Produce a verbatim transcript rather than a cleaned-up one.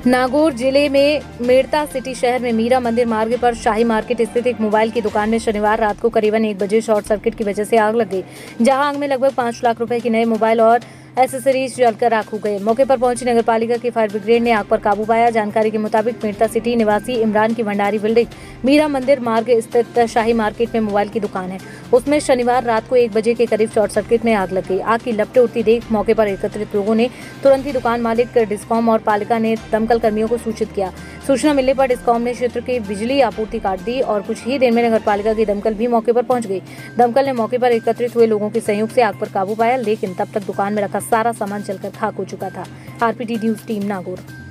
नागौर जिले में मेड़ता सिटी शहर में मीरा मंदिर मार्ग पर शाही मार्केट स्थित एक मोबाइल की दुकान में शनिवार रात को करीबन एक बजे शॉर्ट सर्किट की वजह से आग लग गई, जहां आग में लगभग पाँच लाख रुपए के नए मोबाइल और एसेसरीज जलकर राख हो गए। मौके पर पहुंची नगरपालिका की फायर ब्रिगेड ने आग पर काबू पाया। जानकारी के मुताबिक मेड़ता सिटी निवासी इमरान की भंडारी बिल्डिंग मीरा मंदिर मार्ग स्थित शाही मार्केट में मोबाइल की दुकान है। उसमें शनिवार रात को एक बजे के करीब शॉर्ट सर्किट में आग लग गई। आग की लपटें उठती देख मौके पर एकत्रित लोगों ने तुरंत ही दुकान मालिक, डिस्कॉम और पालिका ने दमकल कर्मियों को सूचित किया। सूचना मिलने पर डिस्कॉम ने क्षेत्र की बिजली आपूर्ति काट दी और कुछ ही देर में नगरपालिका की दमकल भी मौके पर पहुंच गई। दमकल ने मौके पर एकत्रित हुए लोगों के सहयोग से आग पर काबू पाया, लेकिन तब तक दुकान में रखा सारा सामान जलकर खाक हो चुका था। RPT news team Nagaur.